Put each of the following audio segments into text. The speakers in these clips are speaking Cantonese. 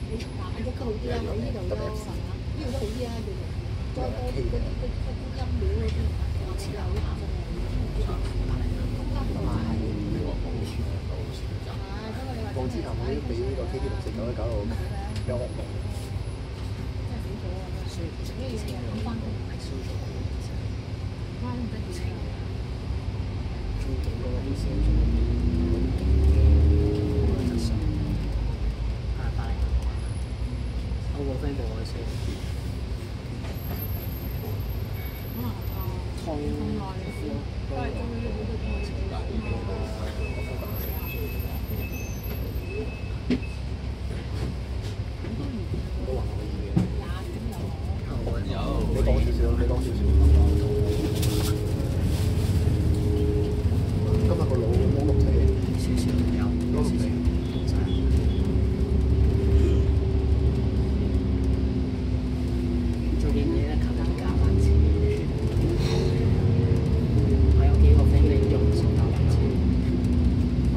大隻好啲啊！喺呢度咯，呢度都好啲啊，叫做再多啲嗰啲陰料嗰啲，我似有啲鹹報紙頭嗰啲俾呢個 KT 649搞到有惡夢。 真係死咗啊！所以成日諗翻工係少咗嘅，其實翻唔得幾清。最勁嗰個啲少咗，質素係快。我個 friend 報我先。可能痛耐少，都係中醫嗰啲愛情都還可以嘅。你講少少，你講少少。今日個腦冇綠死， 少少有， 冇綠死。 做件嘢咧，靠緊夾板錢。我有幾個 friend 你用手夾板錢。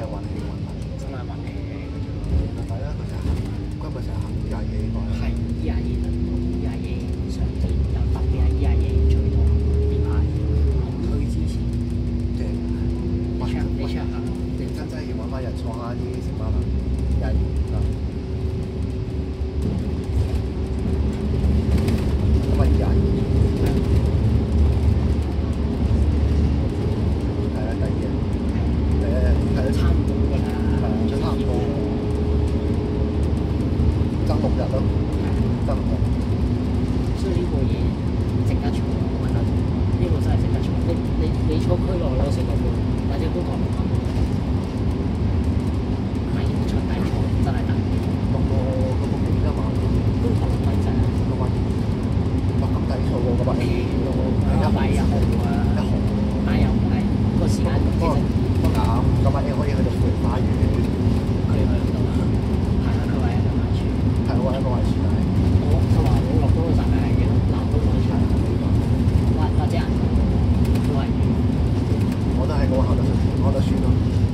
係運氣問題。 真係運氣。 係啦，佢成日行，佢咪成日行220應該。 係220上邊又特別係220最多呢排紅區之前。 正。 你 check 下。 認真真係要揾翻日坐下啲城巴啦，220啊。咁咪220。係啊，第二。係啊， 差唔多㗎啦。 係啊，差唔多。爭6日咯，爭6日。 所以呢個嘢值得坐，我覺得呢個真係值得坐。你坐區內攞4個半，或者觀塘6個半，唔係出大坐真係得。 6個幾㗎嘛？ 觀塘6蚊啫。 6蚊。哇！咁抵坐喎，嗰把 A 咯， 一百1號啊，但係又唔係個時間其實。 不啱，嗰把 A 可以去到富力花園。 佢去到啊，係啊，佢話一個壞處。 係我一個壞處係。 佢話我落嗰個站係嘅，南都廣場，或者人都係。 我都係我考得算，我覺得算咯。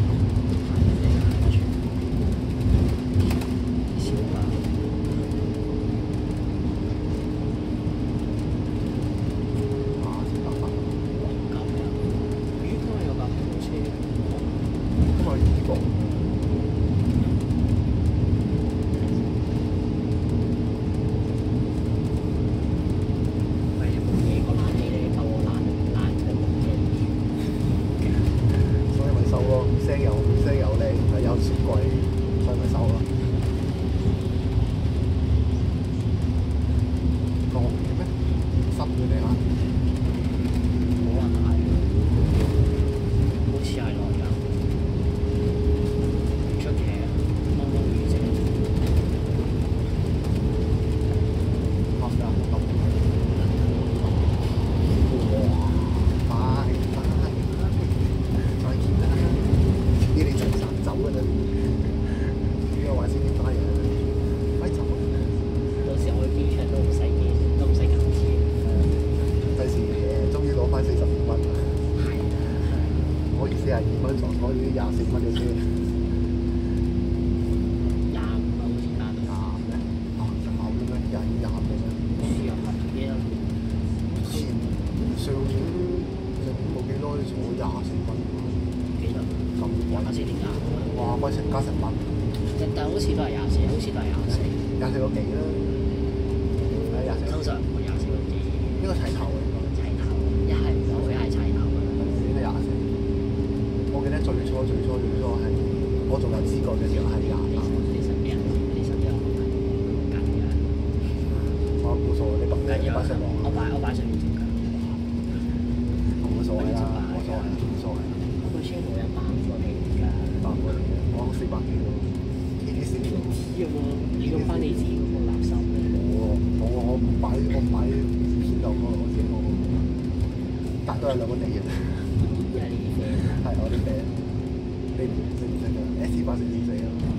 少啊！ 啊，先800。 夠啦！咦？今日有架普通車。 今日呢個。聲又靚，但有時貴，所以咪收咯。個紅點咩？濕嘅你嚇？ 冇人係，好似係來㗎，唔出奇啊！毛毛雨啫。 啱㗎，咁。哇！快！再見啦！呢啲就走㗎啦，呢個話先點打人，快走！ 到時我去機場都唔使幾，都唔使咁錢。 第時終於攞翻42蚊。 係啊， 我以42蚊撞咗啲24蚊嘅車。 25啊，好似加到。 廿咩？哦，就後嘅咩？20嘅咩？ 輸入係幾多？ 上年冇幾耐坐24蚊。 幾多？ 咁貴 24點加？ 哇！貴成加成蚊， 但好似都係24，好似都係24。 24個幾啦，係24。 通常唔會24個幾。 呢個齊頭嘅應該。 齊頭，一係唔會，一係齊頭㗎啦。 應該24。我記得最初係我仲有知覺嘅時候係23。 你身邊人，你身邊人緊嘅。 我冇所謂，你擺上網。 我擺上面做㗎。 冇所謂啦，冇所謂，冇所謂。 嗰個車冇100個幾㗎。 100個嚟嘅，我400幾喎。呢啲少。 知喎，你用翻你自己嗰個垃圾嘅。 我唔擺片度我自己我，但都係2個地嘅。 係你啲 friend。 係我啲 friend。你唔識㗎 ？S84點4咯。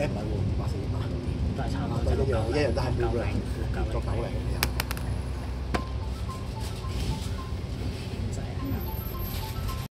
唔係喎，540萬， 都係差唔多， 都一樣都係 990 作狗嚟嘅。